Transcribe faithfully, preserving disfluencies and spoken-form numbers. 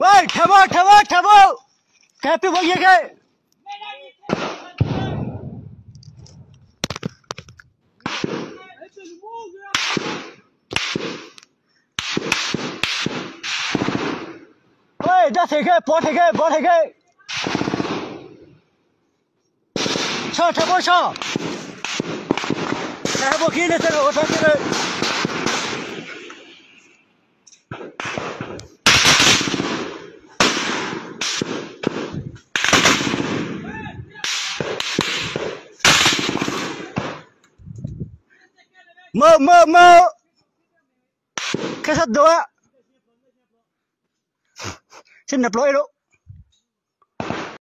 喂，停步，停步，停步，该别往野开。喂，这推开，别推开，别推开。上，停步上。还不给你这个，我上这个。 Mơ mơ mơ cái sắt đó xin nạp lỗi đó